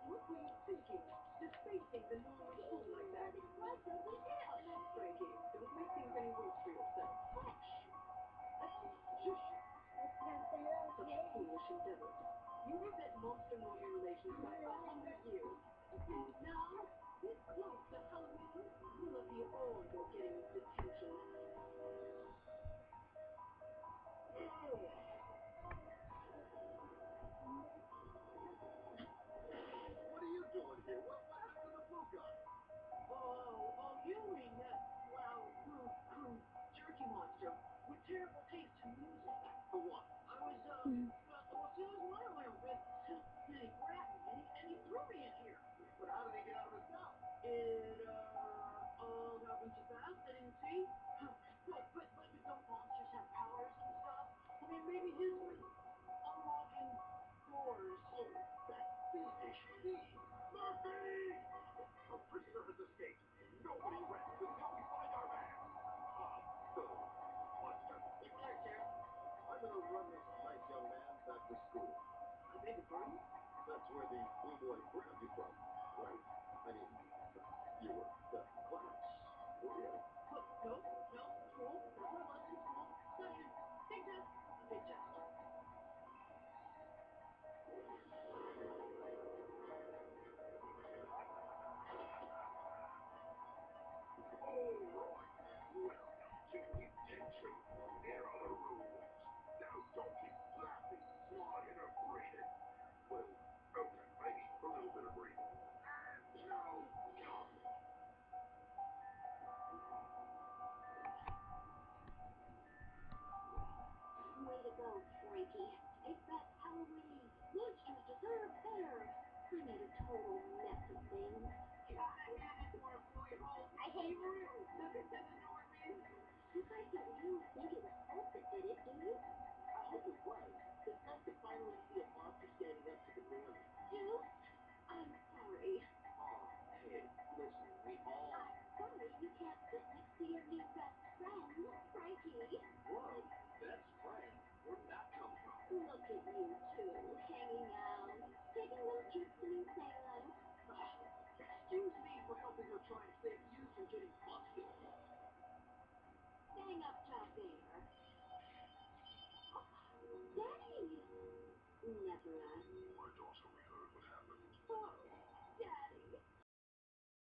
What were you thinking? Defacing the normal school like that? Why don't we down? Frankie, don't make things any worse for yourself. Hush. Shush. Let's go to Such the foolish endeavors. You have had monster mommy relations back 100 years. And now, this close to Halloween, we'll appear all you're getting is detention. What are you doing here? What happened to the blue guy? Oh, you mean that jerky monster with terrible taste in music. For what? I was sitting earlier with he grabbed me and he threw me in here. But how did he get out of his mouth? It all happened too fast. I didn't see. But don't monsters have powers and stuff? I mean, maybe his was unlocking doors. Oh, that fiendish thief! Murphy! A prisoner has escaped. Nobody rests until we find our man. Monster. It's there, Sheriff. I'm gonna run this nice young man back to school. I beg your pardon? That's where the blue boy grabbed you from, right? I mean, you were the class, were you? No, school. That's what it was in school. Session. Big test. Big test. Alright, welcome to detention. Here are the rules. Now don't be laughing, flying, or breathing. Well, okay, maybe a little bit of breathing. And now, come. Way to go, Frankie. It's that Halloween. Monsters deserve better. I made a total mess of things. I hate you. You guys don't really think it was us that did it, do you? I hope it was. It's nice to finally see a monster standing up to the normies. Deuce, I'm sorry. Oh, hey, listen, we all... I'm sorry you can't sit next to your new best friend, Frankie. Whoa, best friend? Where'd that come from? Look at you two, hanging out, taking little trips to New Salem. Excuse me for helping her try and save you from getting busted. Hang up top there. Daddy! Never mind. My daughter, we heard what happened. Oh.